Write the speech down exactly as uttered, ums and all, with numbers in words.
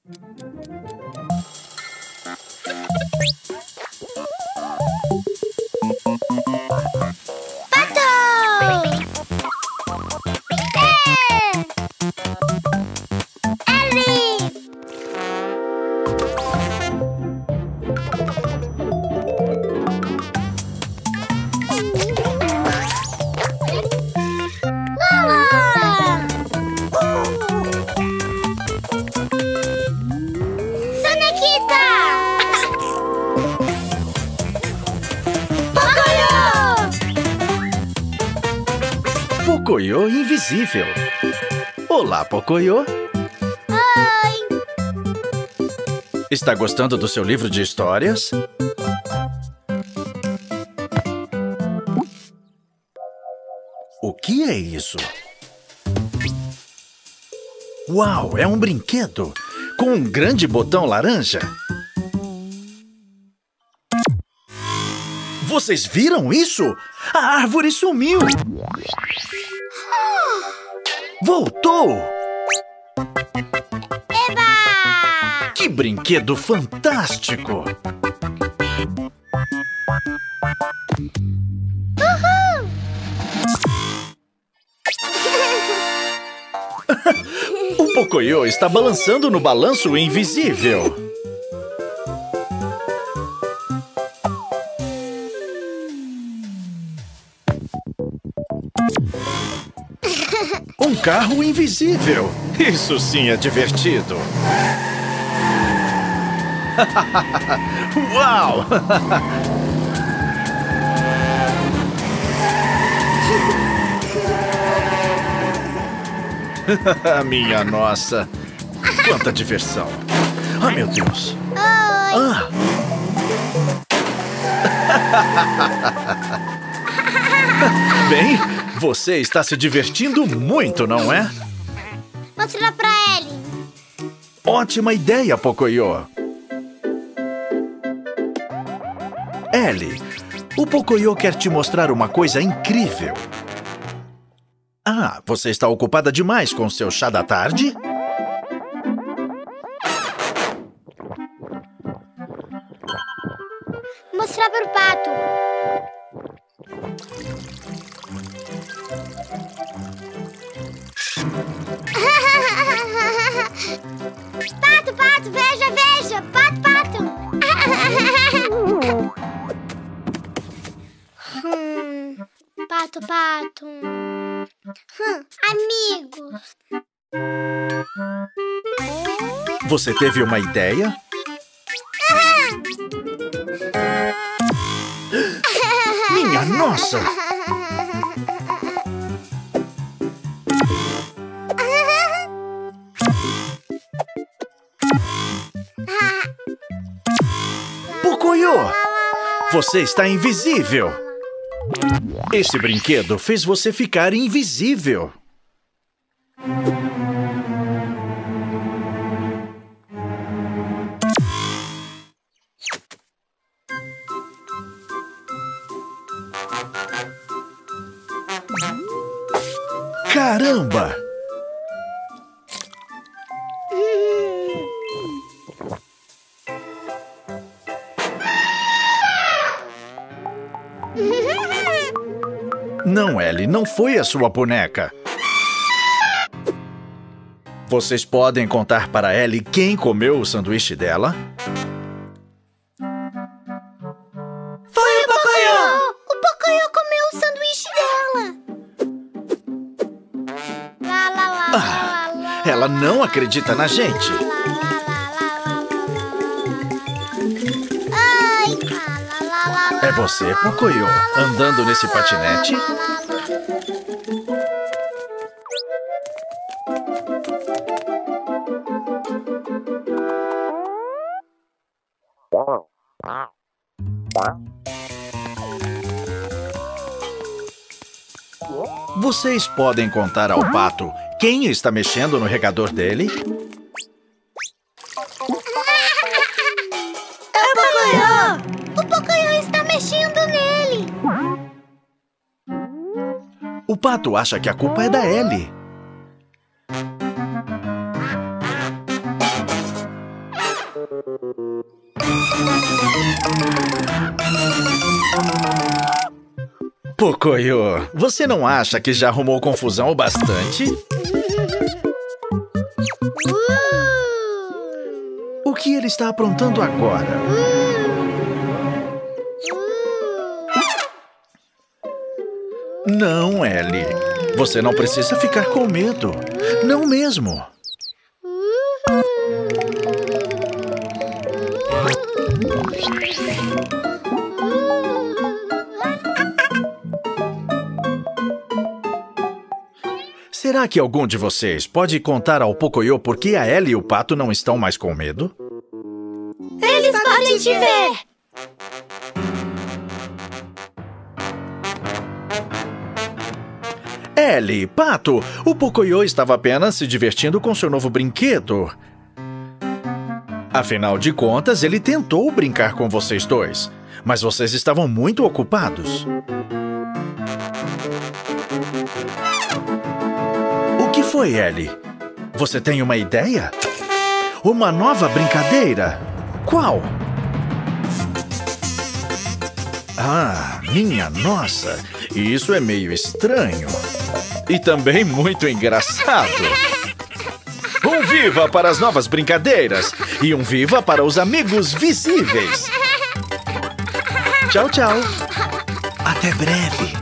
Pocoyo invisível. Olá, Pocoyo. Oi. Está gostando do seu livro de histórias? O que é isso? Uau, é um brinquedo com um grande botão laranja. Vocês viram isso? A árvore sumiu! Voltou! Eba! Que brinquedo fantástico! Uhul! O Pocoyo está balançando no balanço invisível. Um carro invisível. Isso sim é divertido. Uau! Minha nossa. Quanta diversão. Ah, meu Deus. Oi. Ah. Bem, você está se divertindo muito, não é? Mostra pra ele. Ótima ideia, Pocoyo. Ellie, o Pocoyo quer te mostrar uma coisa incrível. Ah, você está ocupada demais com seu chá da tarde? Mostrar pro pato. Pato, pato, veja, veja. Pato, pato. hum, pato, pato. Hum, amigos. Você teve uma ideia? Minha nossa! Pocoyo! Você está invisível! Esse brinquedo fez você ficar invisível. Caramba! Não, Ellie, não foi a sua boneca. Vocês podem contar para Ellie quem comeu o sanduíche dela? Foi o Pocoyo! O Pocoyo comeu o sanduíche dela. Lá, lá, lá, Ah, lá, lá, ela não acredita na gente. Ai! É você, Pocoyo, andando nesse patinete? Vocês podem contar ao pato quem está mexendo no regador dele? É o Pocoyo! O Pocoyo está mexendo nele! O pato acha que a culpa é da Ellie. Pocoyo, você não acha que já arrumou confusão o bastante? O que ele está aprontando agora? Não, Ellie. Você não precisa ficar com medo. Não mesmo. Será que algum de vocês pode contar ao Pocoyo por que a Ellie e o Pato não estão mais com medo? Eles podem te ver! Ellie, Pato, o Pocoyo estava apenas se divertindo com seu novo brinquedo. Afinal de contas, ele tentou brincar com vocês dois, mas vocês estavam muito ocupados. O que foi, Ellie? Você tem uma ideia? Uma nova brincadeira? Qual? Ah, minha nossa! Isso é meio estranho. E também muito engraçado. Um viva para as novas brincadeiras e um viva para os amigos visíveis. Tchau, tchau. Até breve.